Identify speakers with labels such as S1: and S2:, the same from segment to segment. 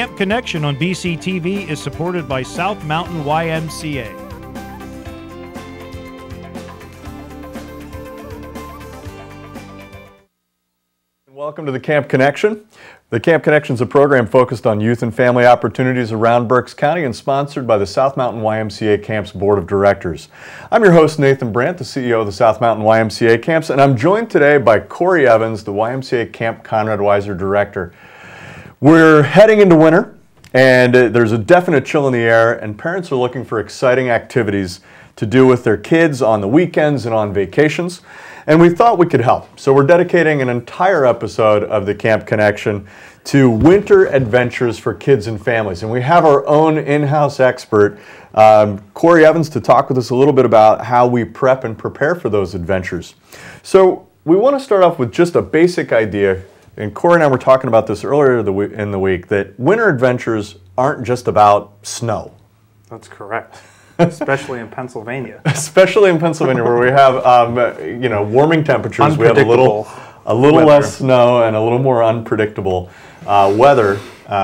S1: Camp Connection on BCTV is supported by South Mountain YMCA.
S2: Welcome to the Camp Connection. The Camp Connection is a program focused on youth and family opportunities around Berks County and sponsored by the South Mountain YMCA Camps Board of Directors. I'm your host, Nathan Brant, the CEO of the South Mountain YMCA Camps, and I'm joined today by Cory Evans, the YMCA Camp Conrad Weiser Director. We're heading into winter, and there's a definite chill in the air, and parents are looking for exciting activities to do with their kids on the weekends and on vacations. And we thought we could help. So we're dedicating an entire episode of the Camp Connection to winter adventures for kids and families. And we have our own in-house expert, Cory Evans, to talk with us a little bit about how we prep and prepare for those adventures. So we want to start off with just a basic idea. And Cory and I were talking about this earlier in the week, that winter adventures aren't just about snow.
S3: That's correct. Especially in Pennsylvania.
S2: Especially in Pennsylvania, where we have warming temperatures. We have a little less snow and a little more unpredictable weather.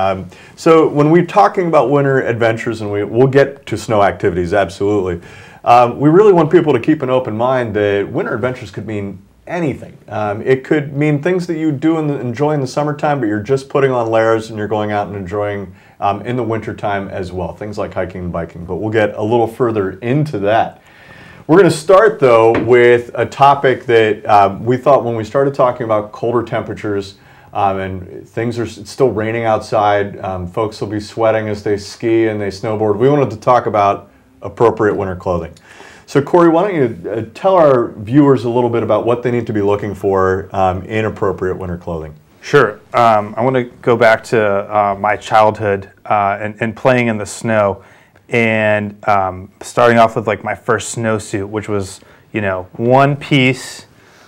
S2: So when we're talking about winter adventures, and we'll get to snow activities, absolutely, we really want people to keep an open mind that winter adventures could mean anything. It could mean things that you do enjoy in the summertime, but you're just putting on layers and you're going out and enjoying in the wintertime as well. Things like hiking and biking, but we'll get a little further into that. We're going to start, though, with a topic that we thought when we started talking about colder temperatures and things are still raining outside, folks will be sweating as they ski and they snowboard. We wanted to talk about appropriate winter clothing. So Cory, why don't you tell our viewers a little bit about what they need to be looking for in appropriate winter clothing?
S3: Sure. I want to go back to my childhood and playing in the snow, and starting off with like my first snowsuit, which was one piece,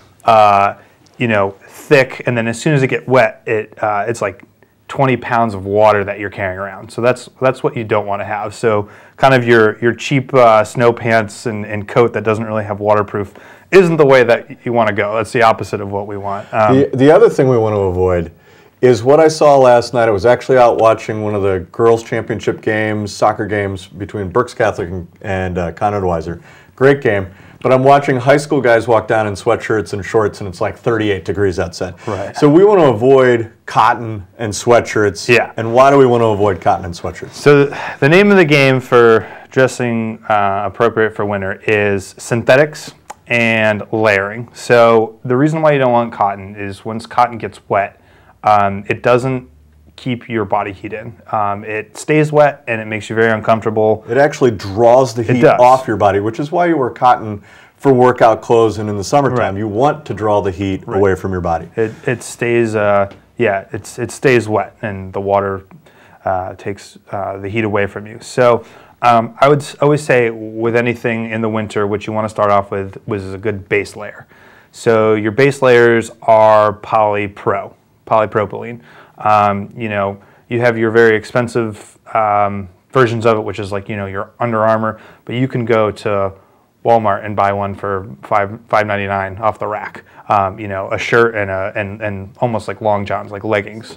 S3: thick, and then as soon as it gets wet, it's like 20 pounds of water that you're carrying around. So that's what you don't want to have. So kind of your cheap snow pants and coat that doesn't really have waterproof isn't the way that you want to go. That's the opposite of what we want.
S2: The other thing we want to avoid is what I saw last night. I was actually out watching one of the girls' championship games, soccer games between Berks Catholic and Conrad Weiser. Great game. But I'm watching high school guys walk down in sweatshirts and shorts, and it's like 38 degrees outside.
S3: Right.
S2: So we want to avoid cotton and sweatshirts.
S3: Yeah.
S2: And why do we want to avoid cotton and sweatshirts?
S3: So the name of the game for dressing appropriate for winter is synthetics and layering. So the reason why you don't want cotton is once cotton gets wet, it doesn't keep your body heat in. It stays wet and it makes you very uncomfortable.
S2: It actually draws the heat off your body, which is why you wear cotton for workout clothes and in the summertime. Right. You want to draw the heat away from your body.
S3: It stays, it stays wet, and the water takes the heat away from you. So I would always say with anything in the winter, what you want to start off with was a good base layer. So your base layers are polypropylene. You have your very expensive versions of it, which is like, your Under Armour, but you can go to Walmart and buy one for $5.99 off the rack. A shirt and almost like long johns, like leggings.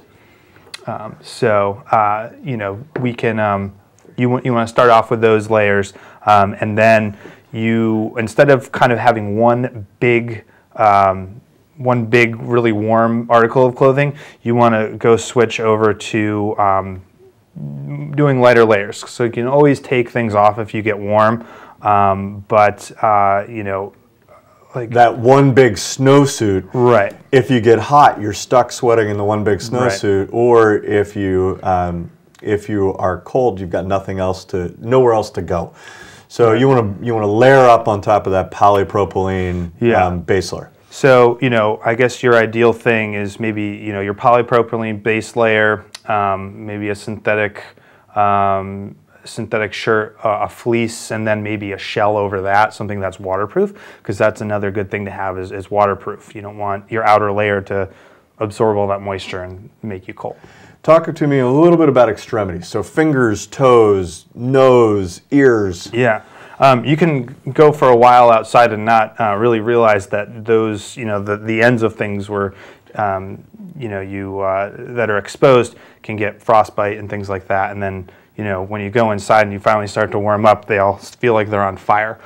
S3: We can, you want to start off with those layers, and then instead of kind of having one big really warm article of clothing, you want to go switch over to doing lighter layers. So you can always take things off if you get warm, like
S2: that one big snowsuit.
S3: Right.
S2: If you get hot, you're stuck sweating in the one big snowsuit, right. Or if you are cold, you've got nowhere else to go. So you want to layer up on top of that polypropylene base layer. So,
S3: I guess your ideal thing is maybe, your polypropylene base layer, maybe a synthetic shirt, a fleece, and then maybe a shell over that, something that's waterproof, because that's another good thing to have is waterproof. You don't want your outer layer to absorb all that moisture and make you cold.
S2: Talk to me a little bit about extremities. So fingers, toes, nose, ears.
S3: Yeah. You can go for a while outside and not really realize that those, the ends of things were that are exposed can get frostbite and things like that. And then when you go inside and you finally start to warm up, they all feel like they're on fire.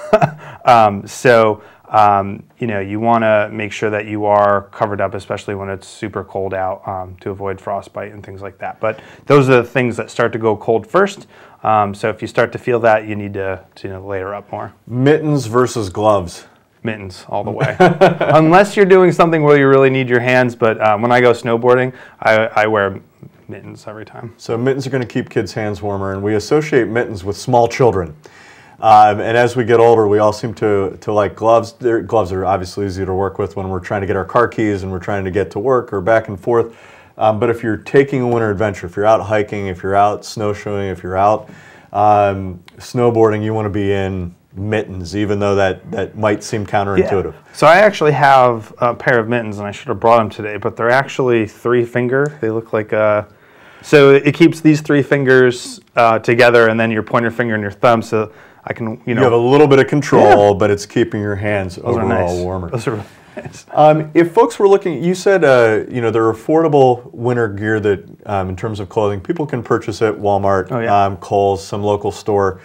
S3: You want to make sure that you are covered up, especially when it's super cold out, to avoid frostbite and things like that. But those are the things that start to go cold first. So if you start to feel that, you need to layer up more.
S2: Mittens versus gloves.
S3: Mittens all the way. Unless you're doing something where you really need your hands. But when I go snowboarding, I wear mittens every time.
S2: So mittens are going to keep kids' hands warmer, and we associate mittens with small children. And as we get older, we all seem to like gloves. Gloves are obviously easy to work with when we're trying to get our car keys and we're trying to get to work or back and forth. But if you're taking a winter adventure, if you're out hiking, if you're out snowshoeing, if you're out snowboarding, you want to be in mittens, even though that might seem counterintuitive.
S3: Yeah. So I actually have a pair of mittens, and I should have brought them today, but they're actually 3-finger. They look like so it keeps these 3 fingers together, and then your pointer finger and your thumb, so I can,
S2: You have a little bit of control, but it's keeping your hands overall warmer.
S3: Those are really nice.
S2: If folks were looking, you said, they're affordable winter gear that, in terms of clothing, people can purchase at Walmart, Kohl's, some local store.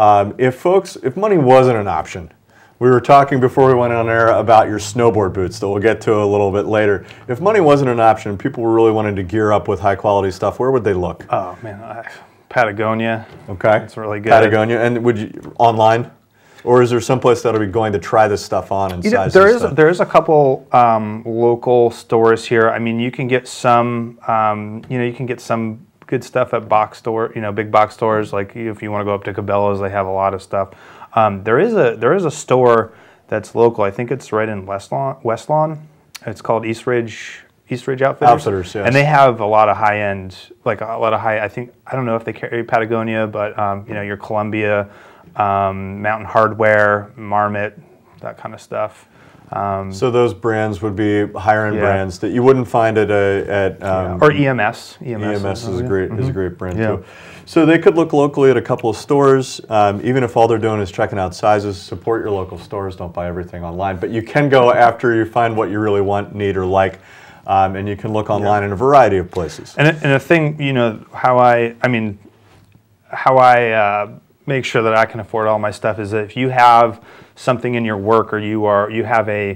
S2: If money wasn't an option, we were talking before we went on air about your snowboard boots that we'll get to a little bit later. If money wasn't an option, people were really wanting to gear up with high quality stuff, where would they look?
S3: Oh man, Patagonia.
S2: Okay.
S3: It's really good.
S2: Patagonia. And would you online? Or is there someplace that'll be going to try this stuff on and size
S3: there is a couple local stores here. I mean, you can get some good stuff at big box stores. Like if you want to go up to Cabela's, they have a lot of stuff. There is a store that's local. I think it's right in West Lawn. It's called East Ridge Outfitters.
S2: Yes.
S3: And they have a lot of high end, I don't know if they carry Patagonia, but your Columbia, Mountain Hardwear, Marmot, that kind of stuff.
S2: So those brands would be higher end brands that you wouldn't find at
S3: or EMS.
S2: EMS is a great brand too. So they could look locally at a couple of stores, even if all they're doing is checking out sizes. Support your local stores. Don't buy everything online, but you can go after you find what you really want, need, or like. And you can look online in a variety of places.
S3: And a thing, how I make sure that I can afford all my stuff is that if you have something in your work or you have a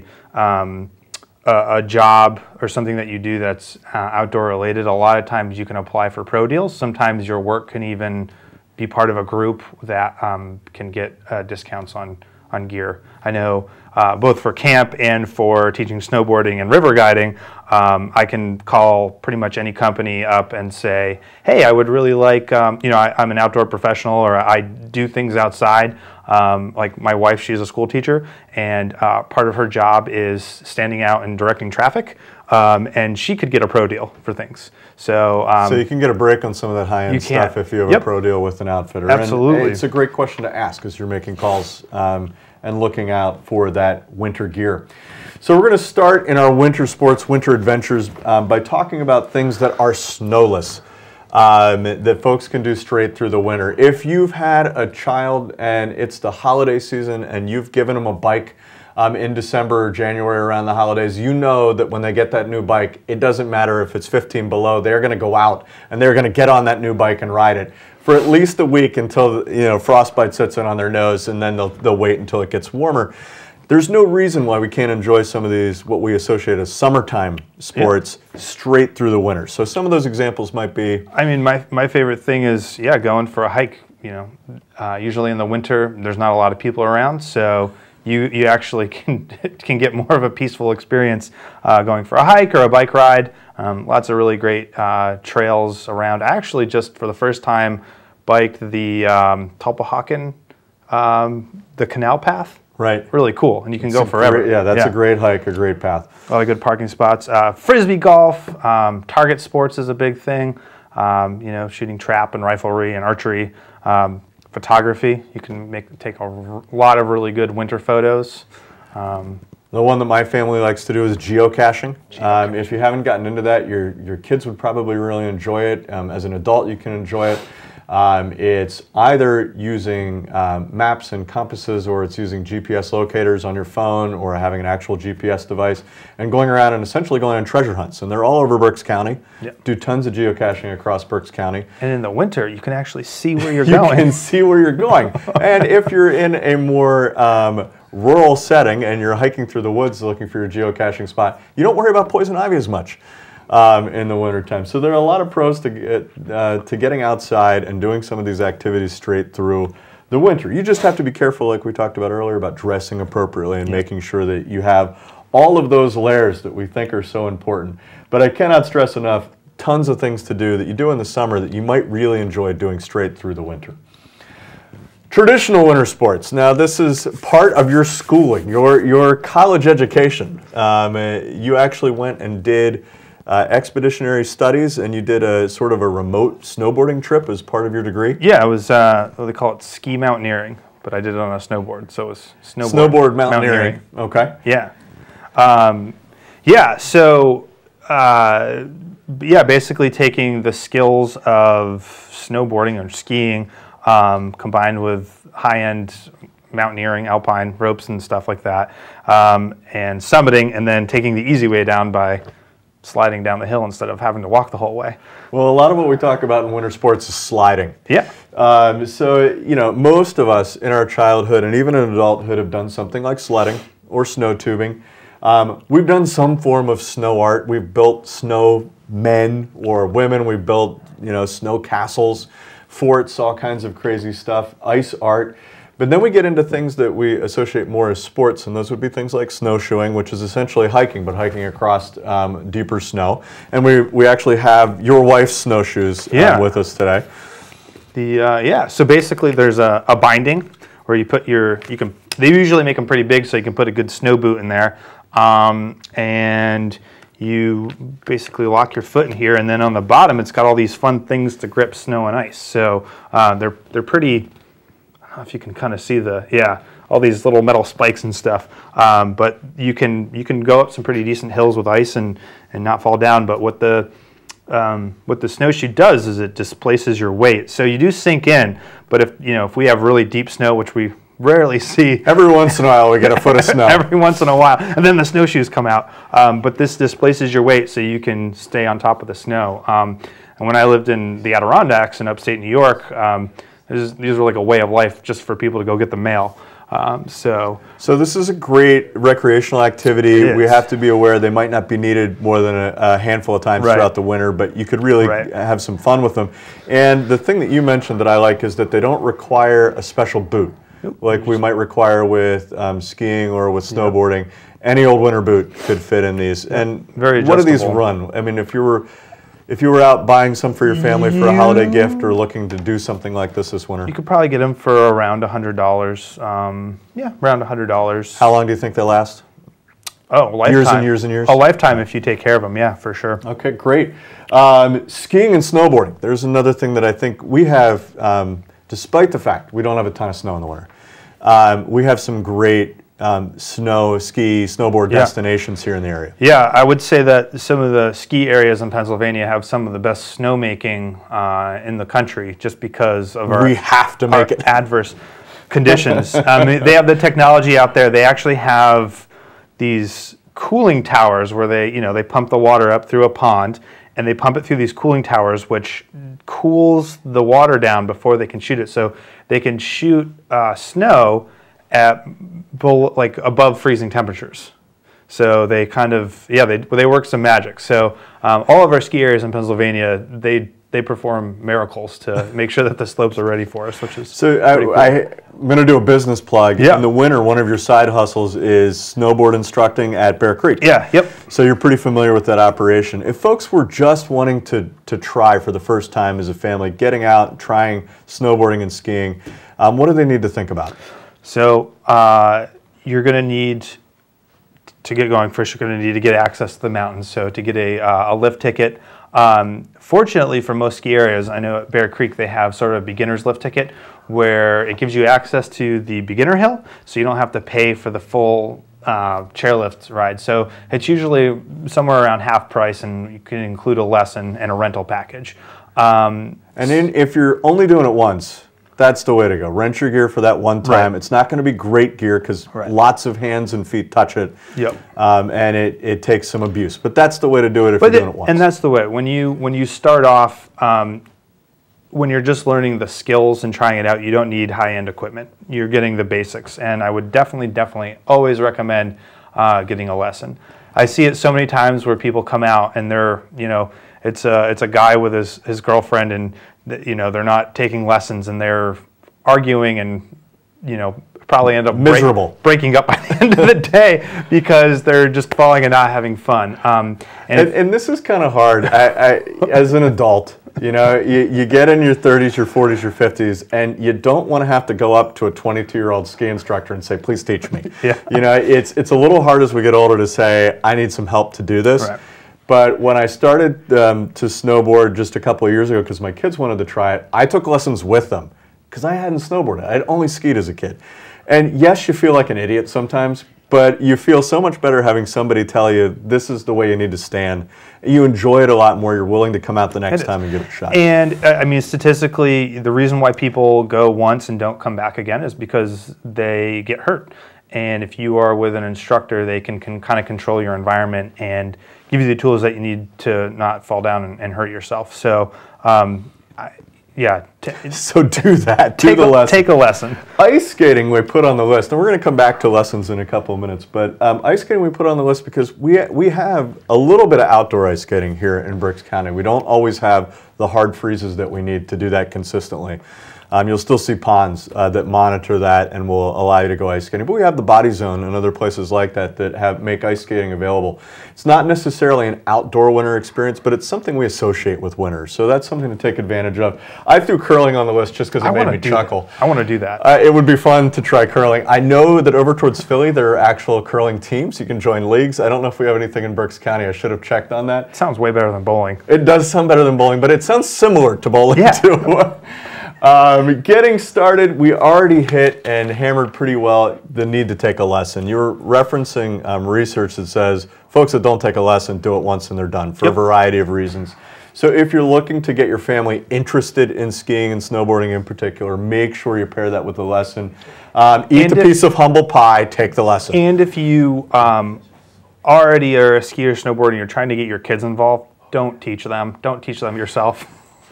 S3: job or something that you do that's outdoor related, a lot of times you can apply for pro deals. Sometimes your work can even be part of a group that can get discounts on gear. I know both for camp and for teaching snowboarding and river guiding, I can call pretty much any company up and say, hey, I would really like, I'm an outdoor professional or I do things outside. Like my wife, she's a school teacher, and part of her job is standing out and directing traffic, and she could get a pro deal for things. So
S2: you can get a break on some of that high-end stuff if you have a pro deal with an outfitter.
S3: Absolutely.
S2: And it's a great question to ask as you're making calls and looking out for that winter gear. So we're going to start in our winter sports, winter adventures by talking about things that are snowless, that folks can do straight through the winter. If you've had a child and it's the holiday season and you've given them a bike in December or January around the holidays, you know that when they get that new bike, it doesn't matter if it's 15 below, they're going to go out and they're going to get on that new bike and ride it for at least a week until frostbite sets in on their nose, and then they'll wait until it gets warmer. There's no reason why we can't enjoy some of these, what we associate as summertime sports, straight through the winter. So some of those examples might be...
S3: I mean, my favorite thing is, going for a hike. Usually in the winter, there's not a lot of people around, so you actually can get more of a peaceful experience going for a hike or a bike ride. Lots of really great trails around. I actually just, for the first time, biked the Tulpehocken, the canal path.
S2: Right.
S3: Really cool, and you can go forever.
S2: That's a great hike, a great path.
S3: A lot of good parking spots. Frisbee golf, target sports is a big thing. Shooting trap and riflery and archery. Photography, you can take a lot of really good winter photos.
S2: The one that my family likes to do is geocaching. If you haven't gotten into that, your kids would probably really enjoy it. As an adult, you can enjoy it. It's either using maps and compasses, or it's using GPS locators on your phone, or having an actual GPS device and going around and essentially going on treasure hunts. And they're all over Berks County. Yep. Do tons of geocaching across Berks County.
S3: And in the winter, you can actually see where you're
S2: you
S3: going.
S2: You can see where you're going. And if you're in a more rural setting and you're hiking through the woods looking for your geocaching spot, you don't worry about poison ivy as much in the wintertime. So there are a lot of pros to getting outside and doing some of these activities straight through the winter. You just have to be careful, like we talked about earlier, about dressing appropriately and making sure that you have all of those layers that we think are so important. But I cannot stress enough, tons of things to do that you do in the summer that you might really enjoy doing straight through the winter. Traditional winter sports. Now, this is part of your schooling, your college education. You actually went and did expeditionary studies, and you did a sort of a remote snowboarding trip as part of your degree?
S3: Yeah, it was, what they call it, ski mountaineering, but I did it on a snowboard, so it was
S2: snowboard mountaineering. Okay.
S3: Yeah. Basically taking the skills of snowboarding or skiing combined with high-end mountaineering, alpine ropes and stuff like that, and summiting, and then taking the easy way down by sliding down the hill instead of having to walk the whole way.
S2: Well, a lot of what we talk about in winter sports is sliding.
S3: Yeah.
S2: So, you know, most of us in our childhood and even in adulthood have done something like sledding or snow tubing. We've done some form of snow art. We've built snow men or women. We've built, you know, snow castles, forts, all kinds of crazy stuff, ice art. But then we get into things that we associate more as sports, and those would be things like snowshoeing, which is essentially hiking, but hiking across deeper snow. And we actually have your wife's snowshoes with us today.
S3: So basically there's a binding where you put they usually make them pretty big so you can put a good snow boot in there. And you basically lock your foot in here, and then on the bottom it's got all these fun things to grip snow and ice. So they're pretty, I don't know if you can kind of see all these little metal spikes and stuff. But you can go up some pretty decent hills with ice and not fall down. But what the snowshoe does is it displaces your weight. So you do sink in, but if we have really deep snow, which we rarely see.
S2: Every once in a while we get a foot of snow.
S3: Every once in a while. And then the snowshoes come out. But this displaces your weight so you can stay on top of the snow. And when I lived in the Adirondacks in upstate New York, these were like a way of life just for people to go get the mail. So
S2: this is a great recreational activity. We have to be aware they might not be needed more than a handful of times throughout the winter, but you could really have some fun with them. And the thing that you mentioned that I like is that they don't require a special boot like we might require with skiing or with snowboarding. Any old winter boot could fit in these. And what do these run? I mean, if you were out buying some for your family for a holiday gift or looking to do something like this winter,
S3: you could probably get them for around $100. Around $100.
S2: How long do you think they last?
S3: Oh, lifetime.
S2: Years and years and years?
S3: A lifetime if you take care of them, yeah, for sure.
S2: Okay, great. Skiing and snowboarding. There's another thing that I think we have, despite the fact we don't have a ton of snow in the winter. We have some great snowboard destinations here in the area. Yeah,
S3: I would say that some of the ski areas in Pennsylvania have some of the best snowmaking in the country just because of our adverse conditions. They have the technology out there. They actually have these cooling towers where they pump the water up through a pond, and they pump it through these cooling towers, which cools the water down before they can shoot it. So they can shoot snow at above freezing temperatures. So they kind of, they work some magic. So all of our ski areas in Pennsylvania, they perform miracles to make sure that the slopes are ready for us, which is pretty cool.
S2: I'm going to do a business plug. In the winter, one of your side hustles is snowboard instructing at Bear Creek. So you're pretty familiar with that operation. If folks were just wanting to try for the first time as a family, getting out, trying snowboarding and skiing, what do they need to think about?
S3: So you're going to need to get going. First, you're going to need to get access to the mountains. So to get a lift ticket. Fortunately for most ski areas, I know at Bear Creek they have sort of a beginner's lift ticket where it gives you access to the beginner hill, so you don't have to pay for the full chairlift ride. So it's usually somewhere around half price, and you can include a lesson and a rental package.
S2: And then if you're only doing it once, that's the way to go. Rent your gear for that one time. Right. It's not going to be great gear because lots of hands and feet touch it.
S3: Yep.
S2: And it takes some abuse. But that's the way to do it if you're doing it once.
S3: And that's the way. When you start off, when you're just learning the skills and trying it out, you don't need high-end equipment. You're getting the basics. And I would definitely always recommend getting a lesson. I see it so many times where people come out and they're, it's a guy with his girlfriend, and they're not taking lessons, and they're arguing, and probably end up
S2: miserable,
S3: breaking up by the end of the day because they're just falling and not having fun.
S2: And this is kind of hard. I as an adult, you get in your 30s, your 40s, your 50s, and you don't want to have to go up to a 22-year-old ski instructor and say, "Please teach me."
S3: Yeah.
S2: It's a little hard as we get older to say, "I need some help to do this."
S3: Right.
S2: But when I started to snowboard just a couple of years ago, because my kids wanted to try it, I took lessons with them because I hadn't snowboarded. I'd only skied as a kid. And yes, you feel like an idiot sometimes, but you feel so much better having somebody tell you this is the way you need to stand. You enjoy it a lot more. You're willing to come out the next time and give it a shot.
S3: And I mean, statistically, the reason why people go once and don't come back again is because they get hurt. And if you are with an instructor, they can kind of control your environment and give you the tools that you need to not fall down and hurt yourself. So,
S2: so do that. Do the lesson.
S3: Take a lesson.
S2: Ice skating we put on the list, and we're going to come back to lessons in a couple of minutes. But ice skating we put on the list because we have a little bit of outdoor ice skating here in Berks County. We don't always have the hard freezes that we need to do that consistently. You'll still see ponds that monitor that and will allow you to go ice skating. But we have the Body Zone and other places like that that make ice skating available. It's not necessarily an outdoor winter experience, but it's something we associate with winter. So that's something to take advantage of. I threw curling on the list just because it made me chuckle.
S3: I want to do that.
S2: It would be fun to try curling. I know that over towards Philly there are actual curling teams. You can join leagues. I don't know if we have anything in Berks County. I should have checked on that.
S3: It sounds way better than bowling.
S2: It does sound better than bowling, but it sounds similar to bowling too. Getting started, we already hit and hammered pretty well the need to take a lesson. You were referencing research that says folks that don't take a lesson do it once and they're done for a variety of reasons. So if you're looking to get your family interested in skiing and snowboarding in particular, make sure you pair that with the lesson. Eat the piece of humble pie, take the lesson.
S3: And if you already are a skier or snowboarder and you're trying to get your kids involved, don't teach them. Don't teach them yourself.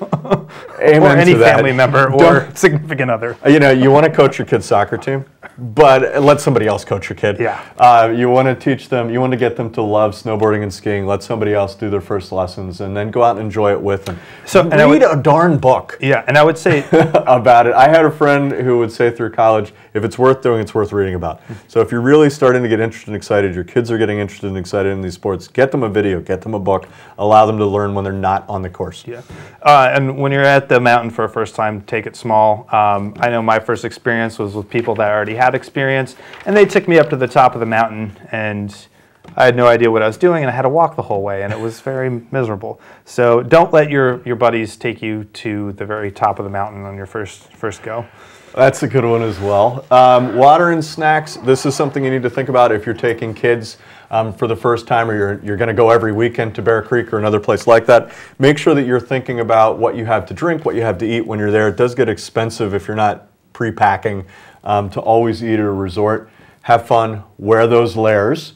S2: Amen
S3: or any
S2: to that.
S3: family member or significant other.
S2: You want to coach your kid's soccer team, but let somebody else coach your kid.
S3: Yeah.
S2: You want to teach them, you want to get them to love snowboarding and skiing, let somebody else do their first lessons, and then go out and enjoy it with them.
S3: So
S2: read a darn book.
S3: Yeah, and I would say
S2: about it. I had a friend who would say through college, if it's worth doing, it's worth reading about. So if you're really starting to get interested and excited, your kids are getting interested and excited in these sports, get them a video, get them a book, allow them to learn when they're not on the course.
S3: Yeah. And when you're at the mountain for a first time, take it small. I know my first experience was with people that already had experience, and they took me up to the top of the mountain, and I had no idea what I was doing, and I had to walk the whole way, and it was very miserable. So don't let your buddies take you to the very top of the mountain on your first go.
S2: That's a good one as well. Water and snacks, this is something you need to think about if you're taking kids for the first time, or you're going to go every weekend to Bear Creek or another place like that. Make sure that you're thinking about what you have to drink, what you have to eat when you're there. It does get expensive if you're not pre-packing to always eat at a resort. Have fun, wear those layers.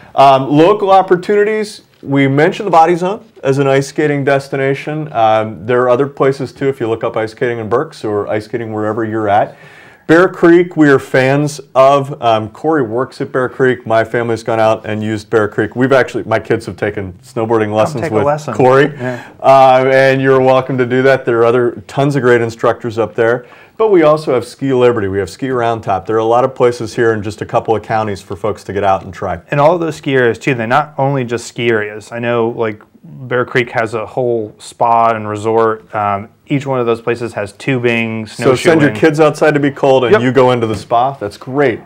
S2: Local opportunities, we mentioned the Body Zone as an ice skating destination. There are other places too if you look up ice skating in Berks or ice skating wherever you're at. Bear Creek, we are fans of. Cory works at Bear Creek. My family's gone out and used Bear Creek. My kids have taken snowboarding lessons with Cory.
S3: Yeah.
S2: And you're welcome to do that. There are tons of great instructors up there. But we also have Ski Liberty. We have Ski Around Top. There are a lot of places here in just a couple of counties for folks to get out and try.
S3: And all of those ski areas too, they're not only just ski areas. I know like Bear Creek has a whole spa and resort. Each one of those places has tubing, snowshoeing.
S2: So send your kids outside to be cold and you go into the spa. That's great.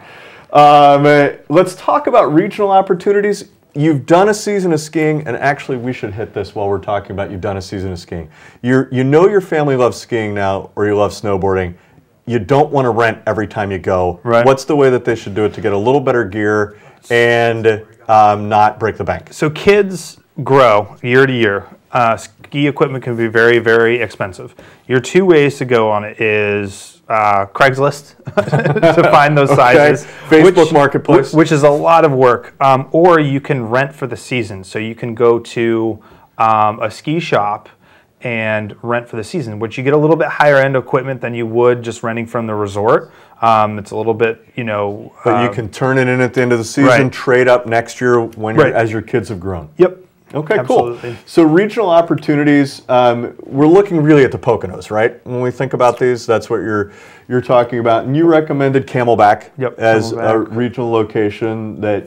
S2: Let's talk about regional opportunities. You've done a season of skiing, and actually we should hit this while we're talking about you've done a season of skiing. You know your family loves skiing now, or you love snowboarding. You don't want to rent every time you go.
S3: Right.
S2: What's the way that they should do it to get a little better gear and not break the bank?
S3: So kids grow year to year. Ski equipment can be very, very expensive. Your two ways to go on it is Craigslist to find those sizes.
S2: Facebook Marketplace.
S3: Which is a lot of work. Or you can rent for the season. So you can go to a ski shop and rent for the season, which you get a little bit higher end equipment than you would just renting from the resort. It's a little bit,
S2: But you can turn it in at the end of the season,
S3: right.
S2: Trade up next year when as your kids have grown.
S3: Yep.
S2: Okay,
S3: Absolutely.
S2: Cool. So regional opportunities, we're looking really at the Poconos, right? When we think about these, that's what you're talking about. And you recommended Camelback as a regional location that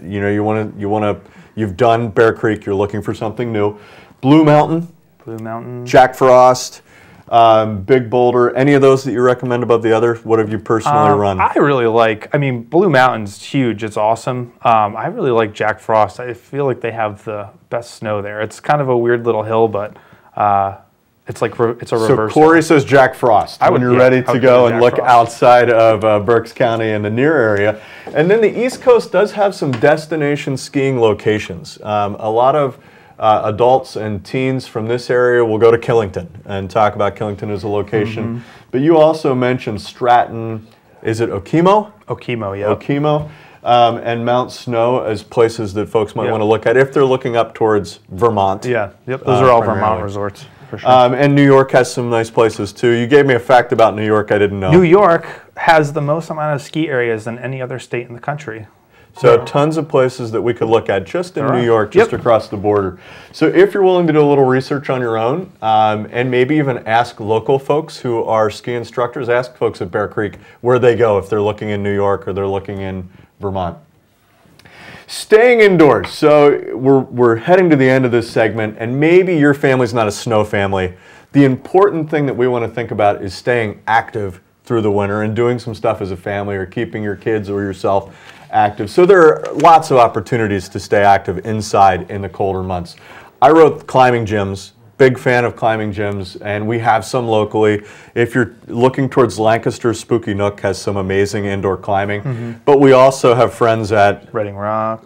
S2: you've done Bear Creek, you're looking for something new. Blue Mountain, Jack Frost, Big Boulder, any of those that you recommend above the other? What have you personally run?
S3: I really like, Blue Mountain's huge. It's awesome. I really like Jack Frost. I feel like they have the best snow there. It's kind of a weird little hill, but it's a reverse.
S2: So Cory says Jack Frost when you're ready to go and look outside of Berks County and the near area. And then the East Coast does have some destination skiing locations. A lot of adults and teens from this area will go to Killington and talk about Killington as a location. But you also mentioned Stratton, is it Okemo?
S3: Okemo, yeah.
S2: Okemo, and Mount Snow as places that folks might want to look at if they're looking up towards Vermont.
S3: Yeah, yep. Those are all Vermont resorts, for sure.
S2: And New York has some nice places too. You gave me a fact about New York I didn't know.
S3: New York has the most amount of ski areas than any other state in the country.
S2: So tons of places that we could look at just in New York, just across the border. So if you're willing to do a little research on your own, and maybe even ask local folks who are ski instructors, ask folks at Bear Creek where they go if they're looking in New York or they're looking in Vermont. Staying indoors. So we're heading to the end of this segment, and maybe your family's not a snow family. The important thing that we want to think about is staying active through the winter and doing some stuff as a family or keeping your kids or yourself active. So there are lots of opportunities to stay active inside in the colder months. I wrote climbing gyms, big fan of climbing gyms, and we have some locally. If you're looking towards Lancaster, Spooky Nook has some amazing indoor climbing, but we also have friends at
S3: Reading Rocks,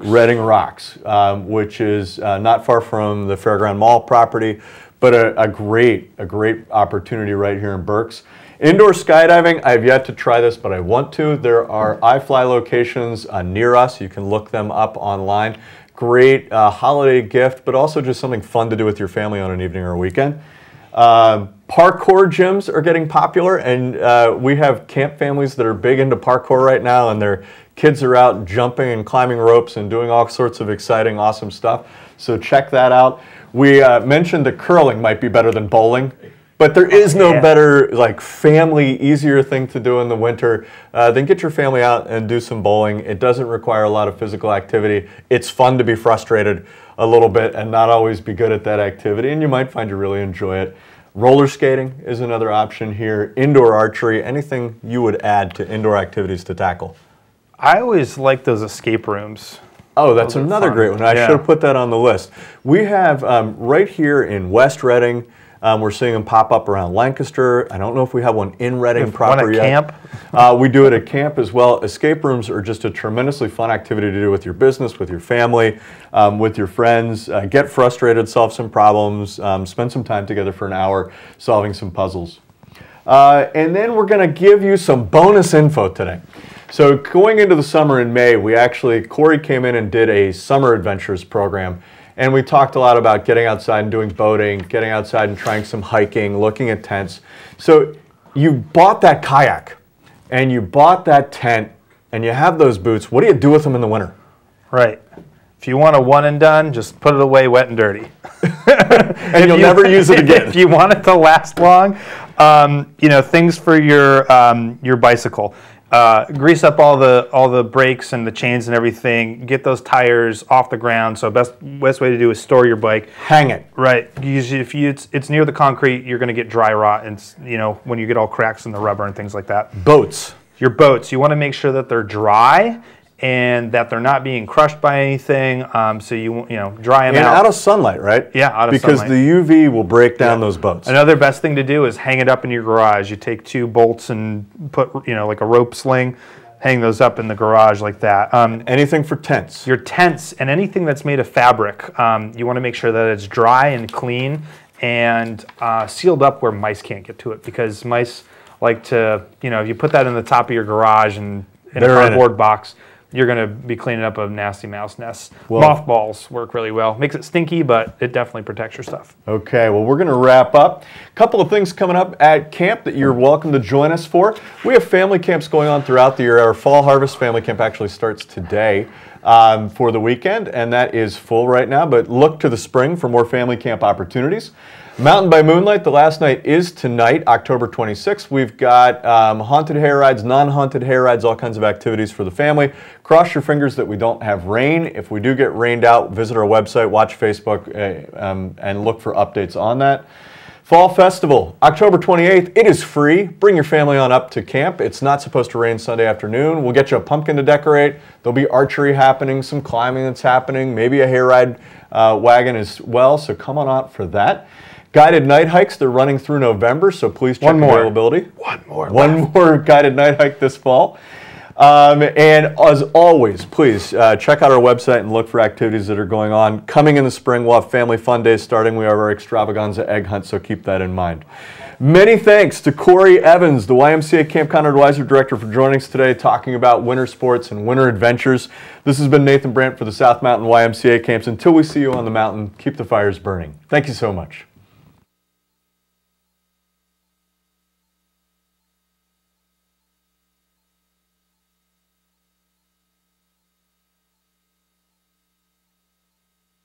S2: which is not far from the Fairground Mall property, but a great opportunity right here in Berks. Indoor skydiving, I have yet to try this, but I want to. There are iFly locations near us. You can look them up online. Great holiday gift, but also just something fun to do with your family on an evening or a weekend. Parkour gyms are getting popular, and we have camp families that are big into parkour right now, and their kids are out jumping and climbing ropes and doing all sorts of exciting, awesome stuff. So check that out. We mentioned that curling might be better than bowling. But there is no better, family, easier thing to do in the winter than get your family out and do some bowling. It doesn't require a lot of physical activity. It's fun to be frustrated a little bit and not always be good at that activity, and you might find you really enjoy it. Roller skating is another option here. Indoor archery, anything you would add to indoor activities to tackle?
S3: I always like those escape rooms.
S2: Oh, that's another great one. I should have put that on the list. We have right here in West Reading, we're seeing them pop up around Lancaster. I don't know if we have one in Reading proper yet.
S3: Camp?
S2: We do it at camp as well. Escape rooms are just a tremendously fun activity to do with your business, with your family, with your friends. Get frustrated, solve some problems, spend some time together for an hour solving some puzzles. And then we're going to give you some bonus info today. So going into the summer in May, Cory came in and did a summer adventures program. And we talked a lot about getting outside and doing boating, getting outside and trying some hiking, looking at tents. So you bought that kayak and you bought that tent and you have those boots. What do you do with them in the winter?
S3: Right. If you want a one and done, just put it away wet and dirty.
S2: And you'll never use it again.
S3: If you want it to last long, things for your bicycle. Grease up all the brakes and the chains and everything. Get those tires off the ground. So best way to do is store your bike.
S2: Hang it.
S3: Right. Usually, if it's near the concrete, you're going to get dry rot, and when you get all cracks in the rubber and things like that.
S2: Boats.
S3: Your boats. You want to make sure that they're dry and that they're not being crushed by anything. So you dry them out.
S2: And out of sunlight, right?
S3: Yeah, out of sunlight.
S2: Because the UV will break down those boats.
S3: Another best thing to do is hang it up in your garage. You take 2 bolts and put like a rope sling, hang those up in the garage like that.
S2: Anything for tents?
S3: Your tents and anything that's made of fabric, you want to make sure that it's dry and clean and sealed up where mice can't get to it, because mice like to, if you put that in the top of your garage and in a cardboard box, you're going to be cleaning up a nasty mouse nest. Well, mothballs work really well. Makes it stinky, but it definitely protects your stuff.
S2: Okay, well, we're going to wrap up. A couple of things coming up at camp that you're welcome to join us for. We have family camps going on throughout the year. Our Fall Harvest Family Camp actually starts today for the weekend, and that is full right now, but look to the spring for more family camp opportunities. Mountain by Moonlight, the last night is tonight, October 26th. We've got haunted hay rides, non-haunted hay rides, all kinds of activities for the family. Cross your fingers that we don't have rain. If we do get rained out, visit our website, watch Facebook, and look for updates on that. Fall Festival, October 28th. It is free. Bring your family on up to camp. It's not supposed to rain Sunday afternoon. We'll get you a pumpkin to decorate. There'll be archery happening, some climbing that's happening, maybe a hayride wagon as well, so come on out for that. Guided night hikes, they're running through November, so please check availability. One more guided night hike this fall. And as always, please check out our website and look for activities that are going on. Coming in the spring, we'll have Family Fun Days starting. We have our extravaganza egg hunt, so keep that in mind. Many thanks to Cory Evans, the YMCA Camp Conner Advisor Director, for joining us today, talking about winter sports and winter adventures. This has been Nathan Brant for the South Mountain YMCA Camps. Until we see you on the mountain, keep the fires burning. Thank you so much.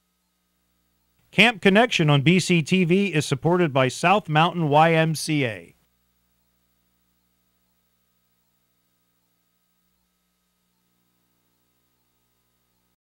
S1: Camp Connection on BCTV is supported by South Mountain YMCA.